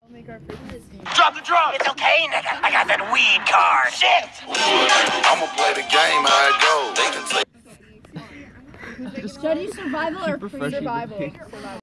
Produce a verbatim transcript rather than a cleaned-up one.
Drop the drum! It's okay, nigga. I got that weed card. Shit! I'ma play the game how it goes. They can say Study survival or free survival?